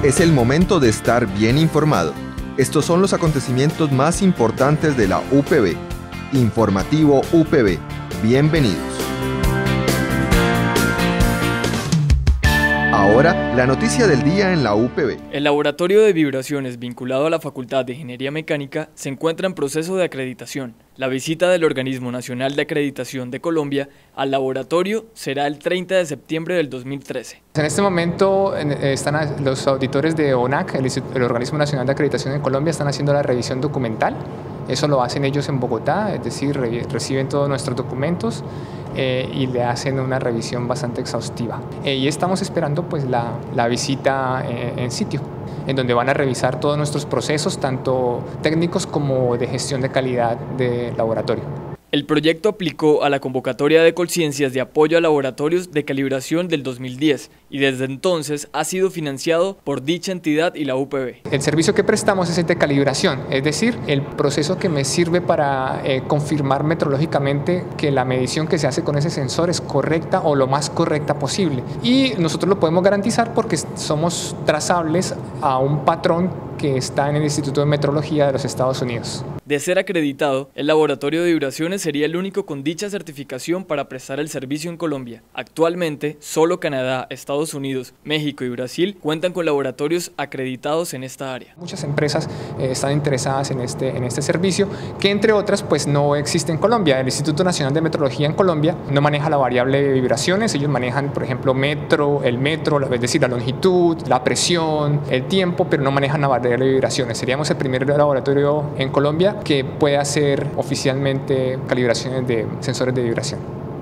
Es el momento de estar bien informado. Estos son los acontecimientos más importantes de la UPB. Informativo UPB. Bienvenidos. Ahora, la noticia del día en la UPB. El laboratorio de vibraciones vinculado a la Facultad de Ingeniería Mecánica se encuentra en proceso de acreditación. La visita del Organismo Nacional de Acreditación de Colombia al laboratorio será el 30 de septiembre del 2013. En este momento están los auditores de ONAC, el Organismo Nacional de Acreditación de Colombia, están haciendo la revisión documental. Eso lo hacen ellos en Bogotá, es decir, reciben todos nuestros documentos y le hacen una revisión bastante exhaustiva. Y estamos esperando pues la visita en sitio, en donde van a revisar todos nuestros procesos, tanto técnicos como de gestión de calidad del laboratorio. El proyecto aplicó a la convocatoria de Colciencias de apoyo a laboratorios de calibración del 2010 y desde entonces ha sido financiado por dicha entidad y la UPB. El servicio que prestamos es el de calibración, es decir, el proceso que me sirve para confirmar metrológicamente que la medición que se hace con ese sensor es correcta o lo más correcta posible. Y nosotros lo podemos garantizar porque somos trazables a un patrón que está en el Instituto de Metrología de los Estados Unidos. De ser acreditado, el laboratorio de vibraciones sería el único con dicha certificación para prestar el servicio en Colombia. Actualmente, solo Canadá, Estados Unidos, México y Brasil cuentan con laboratorios acreditados en esta área. Muchas empresas están interesadas en este servicio, que entre otras pues no existe en Colombia. El Instituto Nacional de Metrología en Colombia no maneja la variable de vibraciones, ellos manejan, por ejemplo, el metro, es decir, la longitud, la presión, el tiempo, pero no manejan la variable de vibraciones. Seríamos el primer laboratorio en Colombia que puede hacer oficialmente calibraciones de sensores de vibración.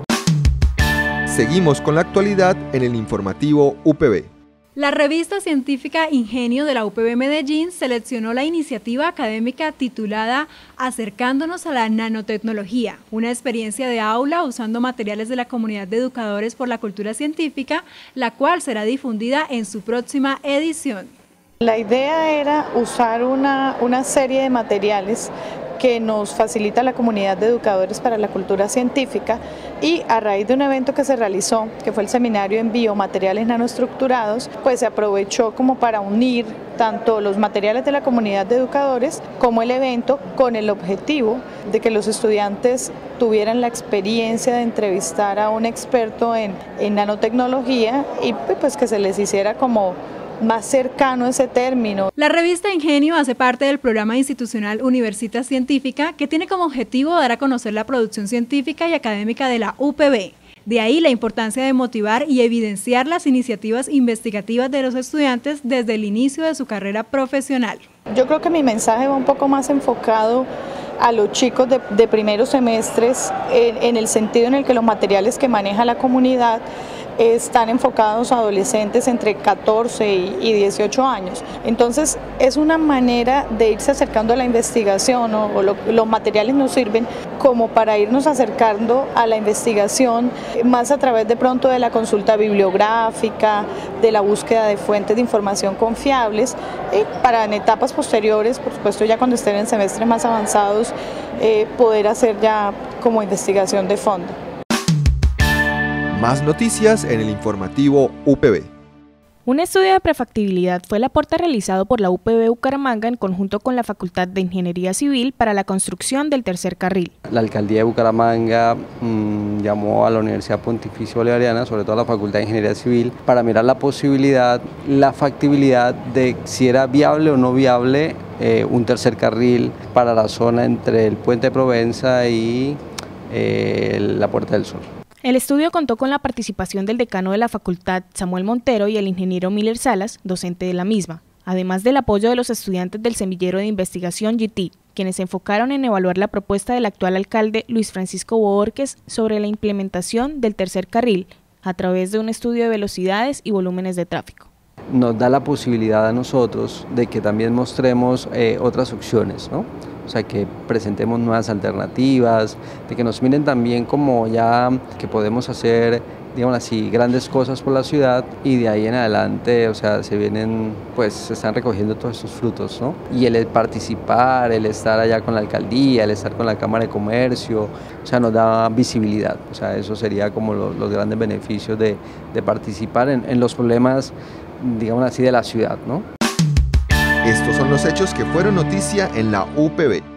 Seguimos con la actualidad en el informativo UPB. La revista científica Ingenio de la UPB Medellín seleccionó la iniciativa académica titulada Acercándonos a la nanotecnología, una experiencia de aula usando materiales de la comunidad de educadores por la cultura científica, la cual será difundida en su próxima edición. La idea era usar una serie de materiales que nos facilita la comunidad de educadores para la cultura científica y a raíz de un evento que se realizó, que fue el seminario en biomateriales nanoestructurados, pues se aprovechó como para unir tanto los materiales de la comunidad de educadores como el evento con el objetivo de que los estudiantes tuvieran la experiencia de entrevistar a un experto en nanotecnología y pues que se les hiciera como más cercano ese término. La revista Ingenio hace parte del programa institucional Universitas Científica, que tiene como objetivo dar a conocer la producción científica y académica de la UPB. De ahí la importancia de motivar y evidenciar las iniciativas investigativas de los estudiantes desde el inicio de su carrera profesional. Yo creo que mi mensaje va un poco más enfocado a los chicos de primeros semestres en el sentido en el que los materiales que maneja la comunidad están enfocados a adolescentes entre 14 y 18 años. Entonces es una manera de irse acercando a la investigación los materiales nos sirven como para irnos acercando a la investigación más a través de pronto de la consulta bibliográfica, de la búsqueda de fuentes de información confiables y para en etapas posteriores, por supuesto ya cuando estén en semestres más avanzados, poder hacer ya como investigación de fondo. Más noticias en el informativo UPB. Un estudio de prefactibilidad fue el aporte realizado por la UPB Bucaramanga en conjunto con la Facultad de Ingeniería Civil para la construcción del tercer carril. La Alcaldía de Bucaramanga llamó a la Universidad Pontificia Bolivariana, sobre todo a la Facultad de Ingeniería Civil, para mirar la posibilidad, la factibilidad de si era viable o no viable un tercer carril para la zona entre el Puente de Provenza y la Puerta del Sol. El estudio contó con la participación del decano de la facultad, Samuel Montero, y el ingeniero Miller Salas, docente de la misma, además del apoyo de los estudiantes del semillero de investigación GT, quienes se enfocaron en evaluar la propuesta del actual alcalde Luis Francisco Bohórquez sobre la implementación del tercer carril a través de un estudio de velocidades y volúmenes de tráfico. Nos da la posibilidad a nosotros de que también mostremos otras opciones, ¿no? O sea, que presentemos nuevas alternativas, de que nos miren también como ya que podemos hacer, digamos así, grandes cosas por la ciudad y de ahí en adelante, o sea, se están recogiendo todos estos frutos, ¿no? Y el participar, el estar allá con la alcaldía, el estar con la Cámara de Comercio, o sea, nos da visibilidad, o sea, eso sería como los grandes beneficios de participar en los problemas digamos así, de la ciudad, ¿no? Estos son los hechos que fueron noticia en la UPB.